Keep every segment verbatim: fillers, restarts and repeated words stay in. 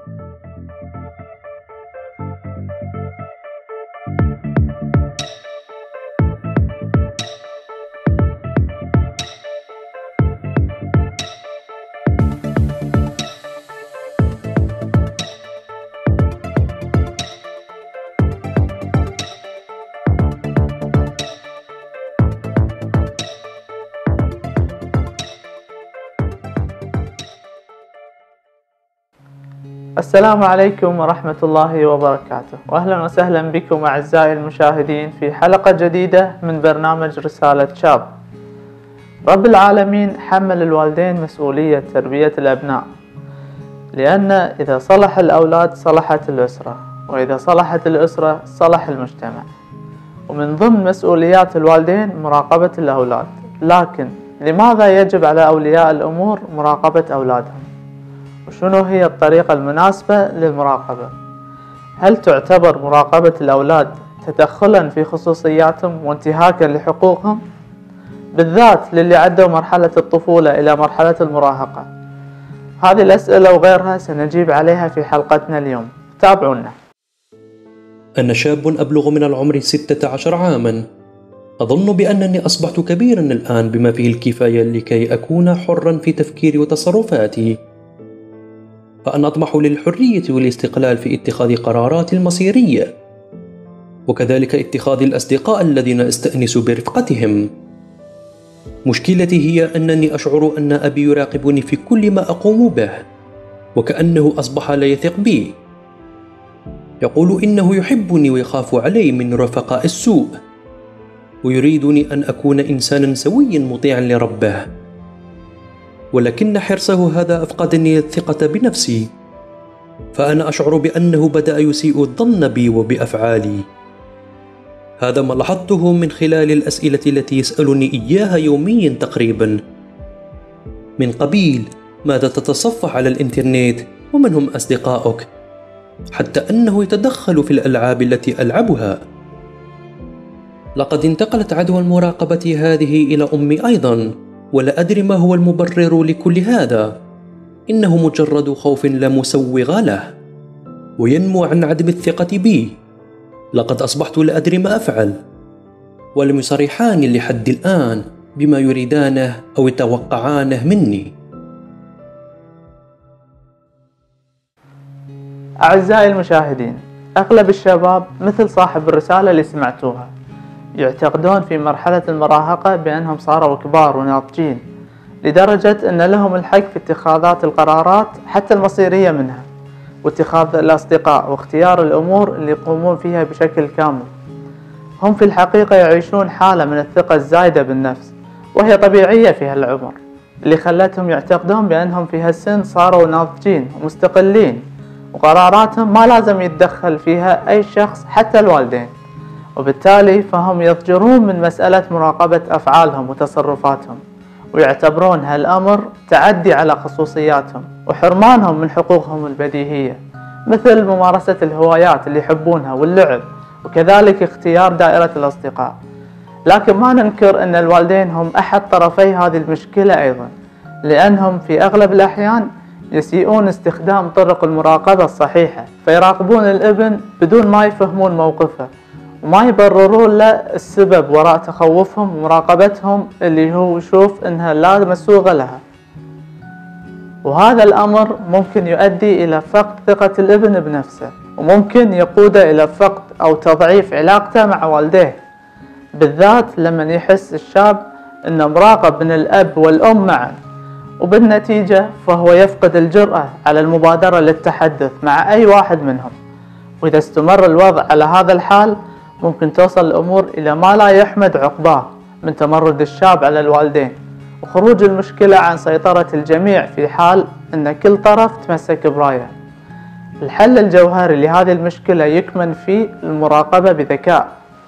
السلام عليكم ورحمة الله وبركاته، وأهلا وسهلا بكم أعزائي المشاهدين في حلقة جديدة من برنامج رسالة شاب. رب العالمين حمل الوالدين مسؤولية تربية الأبناء، لأن إذا صلح الأولاد صلحت الأسرة، وإذا صلحت الأسرة صلح المجتمع. ومن ضمن مسؤوليات الوالدين مراقبة الأولاد، لكن لماذا يجب على أولياء الأمور مراقبة أولادهم؟ وشنو هي الطريقة المناسبة للمراقبة؟ هل تعتبر مراقبة الأولاد تدخلا في خصوصياتهم وانتهاكا لحقوقهم؟ بالذات للي عدوا مرحلة الطفولة إلى مرحلة المراهقة. هذه الأسئلة وغيرها سنجيب عليها في حلقتنا اليوم، تابعونا. أنا شاب أبلغ من العمر ستة عشر عاما. أظن بأنني أصبحت كبيرا الآن بما فيه الكفاية لكي أكون حرا في تفكيري وتصرفاتي، فأنا أطمح للحرية والاستقلال في اتخاذ قراراتي المصيرية، وكذلك اتخاذ الأصدقاء الذين أستأنس برفقتهم. مشكلتي هي أنني أشعر أن أبي يراقبني في كل ما أقوم به، وكأنه أصبح لا يثق بي. يقول إنه يحبني ويخاف علي من رفقاء السوء، ويريدني أن أكون إنسانا سويا مطيعا لربه، ولكن حرصه هذا أفقدني الثقة بنفسي، فأنا أشعر بأنه بدأ يسيء الظن بي وبأفعالي. هذا ما لاحظته من خلال الأسئلة التي يسألني إياها يوميا تقريبا، من قبيل ماذا تتصفح على الإنترنت، ومن هم أصدقائك، حتى أنه يتدخل في الألعاب التي ألعبها. لقد انتقلت عدوى المراقبة هذه إلى أمي أيضا، ولا أدري ما هو المبرر لكل هذا. إنه مجرد خوف لا مسوغ له، وينمو عن عدم الثقة بي. لقد أصبحت لا أدري ما أفعل، ولم يصرحان لحد الآن بما يريدانه أو يتوقعانه مني. أعزائي المشاهدين، أغلب الشباب مثل صاحب الرسالة اللي سمعتوها يعتقدون في مرحلة المراهقة بأنهم صاروا كبار وناضجين، لدرجة أن لهم الحق في اتخاذات القرارات حتى المصيرية منها، واتخاذ الأصدقاء واختيار الأمور اللي يقومون فيها بشكل كامل. هم في الحقيقة يعيشون حالة من الثقة الزايدة بالنفس، وهي طبيعية في هالعمر، اللي خلتهم يعتقدون بأنهم في هالسن صاروا ناضجين ومستقلين، وقراراتهم ما لازم يتدخل فيها أي شخص حتى الوالدين. وبالتالي فهم يضجرون من مسألة مراقبة أفعالهم وتصرفاتهم، ويعتبرون هالأمر تعدي على خصوصياتهم وحرمانهم من حقوقهم البديهية، مثل ممارسة الهوايات اللي يحبونها واللعب، وكذلك اختيار دائرة الأصدقاء. لكن ما ننكر أن الوالدين هم أحد طرفي هذه المشكلة أيضا، لأنهم في أغلب الأحيان يسيئون استخدام طرق المراقبة الصحيحة، فيراقبون الابن بدون ما يفهمون موقفه، وما يبررون له السبب وراء تخوفهم ومراقبتهم اللي هو يشوف انها لا مسوغ لها. وهذا الامر ممكن يؤدي الى فقد ثقة الابن بنفسه، وممكن يقوده الى فقد او تضعيف علاقته مع والديه، بالذات لما يحس الشاب انه مراقب من الاب والام معا، وبالنتيجة فهو يفقد الجرأة على المبادرة للتحدث مع اي واحد منهم. واذا استمر الوضع على هذا الحال ممكن توصل الأمور إلى ما لا يحمد عقباه من تمرد الشاب على الوالدين، وخروج المشكلة عن سيطرة الجميع في حال أن كل طرف تمسك برايه. الحل الجوهري لهذه المشكلة يكمن في المراقبة بذكاء.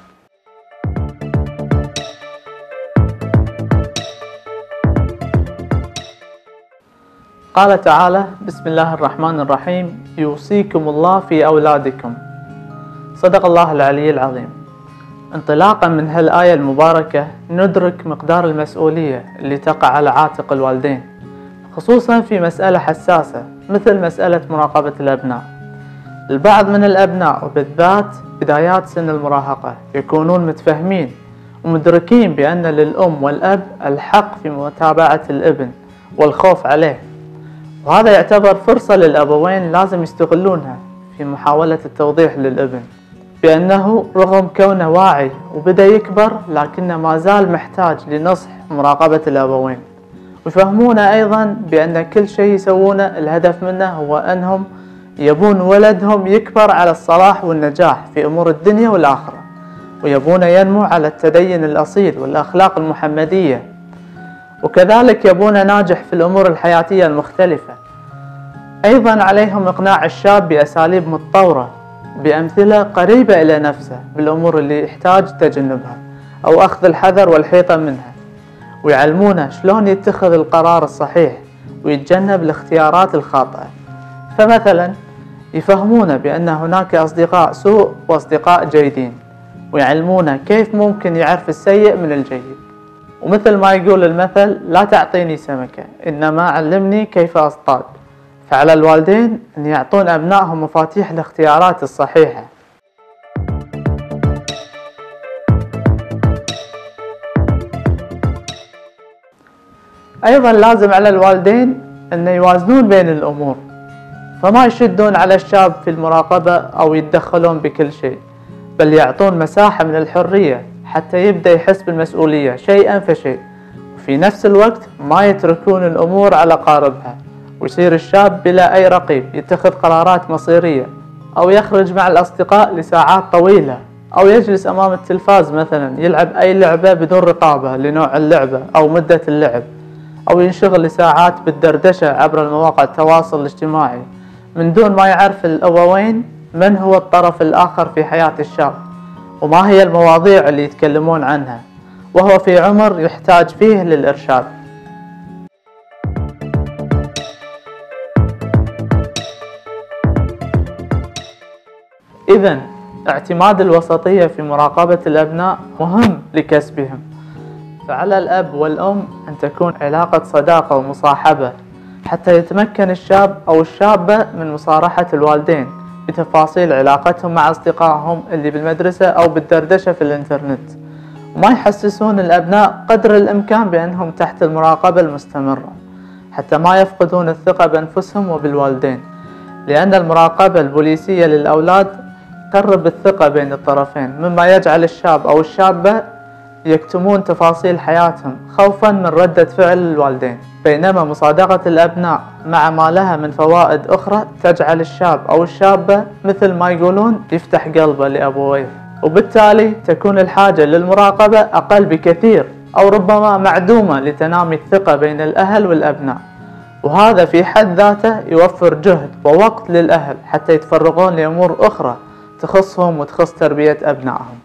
قال تعالى: بسم الله الرحمن الرحيم: يوصيكم الله في أولادكم. صدق الله العلي العظيم. انطلاقا من هالآية المباركة ندرك مقدار المسؤولية اللي تقع على عاتق الوالدين، خصوصا في مسألة حساسة مثل مسألة مراقبة الأبناء. البعض من الأبناء وبالذات بدايات سن المراهقة يكونون متفهمين ومدركين بأن للأم والأب الحق في متابعة الابن والخوف عليه، وهذا يعتبر فرصة للأبوين لازم يستغلونها في محاولة التوضيح للابن بأنه رغم كونه واعي وبدأ يكبر لكنه ما زال محتاج لنصح مراقبة الأبوين، ويفهمونه أيضا بأن كل شيء يسوونه الهدف منه هو أنهم يبون ولدهم يكبر على الصلاح والنجاح في أمور الدنيا والآخرة، ويبون ينمو على التدين الأصيل والأخلاق المحمدية، وكذلك يبون ناجح في الأمور الحياتية المختلفة. أيضا عليهم إقناع الشاب بأساليب متطورة بأمثلة قريبة إلى نفسه بالأمور اللي يحتاج تجنبها أو أخذ الحذر والحيطة منها، ويعلمونه شلون يتخذ القرار الصحيح ويتجنب الاختيارات الخاطئة. فمثلا يفهمونه بأن هناك أصدقاء سوء وأصدقاء جيدين، ويعلمونه كيف ممكن يعرف السيء من الجيد. ومثل ما يقول المثل: لا تعطيني سمكة إنما علمني كيف أصطاد. فعلى الوالدين أن يعطون أبنائهم مفاتيح الاختيارات الصحيحة. أيضا لازم على الوالدين أن يوازنون بين الأمور، فما يشدون على الشاب في المراقبة أو يتدخلون بكل شيء، بل يعطون مساحة من الحرية حتى يبدأ يحس بالمسؤولية شيئا فشيء، وفي نفس الوقت ما يتركون الأمور على قاربها، ويصير الشاب بلا أي رقيب يتخذ قرارات مصيرية، أو يخرج مع الأصدقاء لساعات طويلة، أو يجلس أمام التلفاز مثلا يلعب أي لعبة بدون رقابة لنوع اللعبة أو مدة اللعب، أو ينشغل لساعات بالدردشة عبر المواقع التواصل الاجتماعي من دون ما يعرف الأبوين من هو الطرف الآخر في حياة الشاب وما هي المواضيع اللي يتكلمون عنها، وهو في عمر يحتاج فيه للإرشاد. إذن اعتماد الوسطية في مراقبة الأبناء مهم لكسبهم، فعلى الأب والأم أن تكون علاقة صداقة ومصاحبة حتى يتمكن الشاب أو الشابة من مصارحة الوالدين بتفاصيل علاقتهم مع أصدقائهم اللي بالمدرسة أو بالدردشة في الإنترنت، وما يحسسون الأبناء قدر الإمكان بأنهم تحت المراقبة المستمرة حتى ما يفقدون الثقة بأنفسهم وبالوالدين، لأن المراقبة البوليسية للأولاد تقرب الثقة بين الطرفين، مما يجعل الشاب أو الشابة يكتمون تفاصيل حياتهم خوفا من ردة فعل الوالدين، بينما مصادقة الأبناء مع ما لها من فوائد أخرى تجعل الشاب أو الشابة مثل ما يقولون يفتح قلبه لأبويه، وبالتالي تكون الحاجة للمراقبة أقل بكثير أو ربما معدومة لتنامي الثقة بين الأهل والأبناء، وهذا في حد ذاته يوفر جهد ووقت للأهل حتى يتفرغون لأمور أخرى تخصهم وتخص تربية أبنائهم.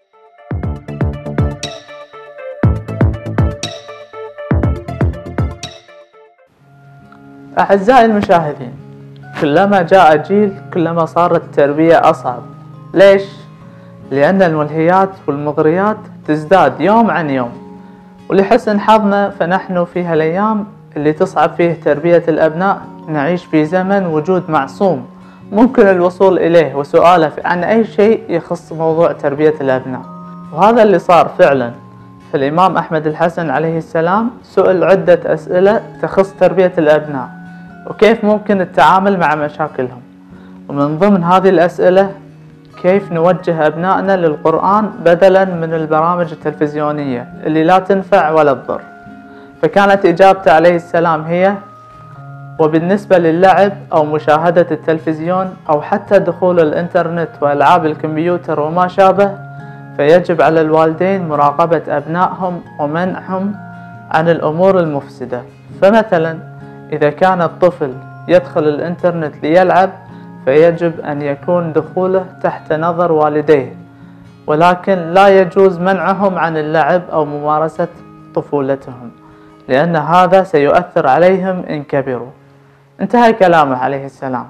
أعزائي المشاهدين، كلما جاء جيل كلما صارت التربية أصعب. ليش؟ لأن الملهيات والمغريات تزداد يوم عن يوم، ولحسن حظنا فنحن في هالأيام اللي تصعب فيه تربية الأبناء نعيش في زمن وجود معصوم ممكن الوصول إليه وسؤاله عن أي شيء يخص موضوع تربية الأبناء، وهذا اللي صار فعلا. فالإمام أحمد الحسن عليه السلام سئل عدة أسئلة تخص تربية الأبناء وكيف ممكن التعامل مع مشاكلهم، ومن ضمن هذه الأسئلة كيف نوجه أبنائنا للقرآن بدلا من البرامج التلفزيونية اللي لا تنفع ولا تضر. فكانت إجابته عليه السلام هي: وبالنسبة للعب أو مشاهدة التلفزيون أو حتى دخول الإنترنت وألعاب الكمبيوتر وما شابه، فيجب على الوالدين مراقبة أبنائهم ومنعهم عن الأمور المفسدة. فمثلا إذا كان الطفل يدخل الإنترنت ليلعب فيجب أن يكون دخوله تحت نظر والديه، ولكن لا يجوز منعهم عن اللعب أو ممارسة طفولتهم، لأن هذا سيؤثر عليهم إن كبروا. انتهى كلامه عليه السلام.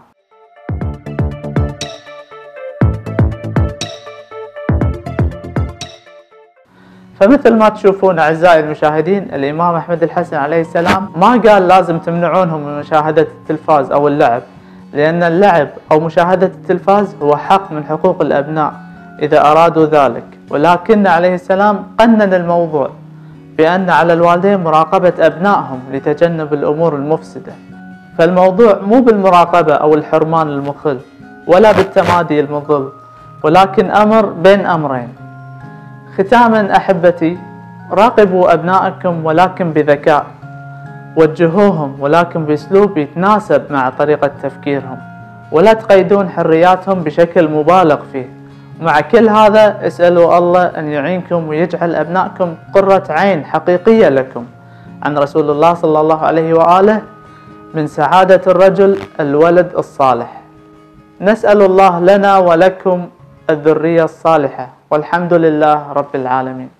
فمثل ما تشوفون أعزائي المشاهدين، الإمام أحمد الحسن عليه السلام ما قال لازم تمنعونهم من مشاهدة التلفاز أو اللعب، لأن اللعب أو مشاهدة التلفاز هو حق من حقوق الأبناء إذا أرادوا ذلك، ولكن عليه السلام قنن الموضوع بأن على الوالدين مراقبة أبنائهم لتجنب الأمور المفسدة. فالموضوع مو بالمراقبة أو الحرمان المخل ولا بالتمادي المضل، ولكن أمر بين أمرين. ختاما أحبتي، راقبوا أبنائكم ولكن بذكاء، وجهوهم ولكن بأسلوب يتناسب مع طريقة تفكيرهم، ولا تقيدون حرياتهم بشكل مبالغ فيه. مع كل هذا اسألوا الله أن يعينكم ويجعل أبنائكم قرة عين حقيقية لكم. عن رسول الله صلى الله عليه وآله: من سعادة الرجل الولد الصالح. نسأل الله لنا ولكم الذرية الصالحة، والحمد لله رب العالمين.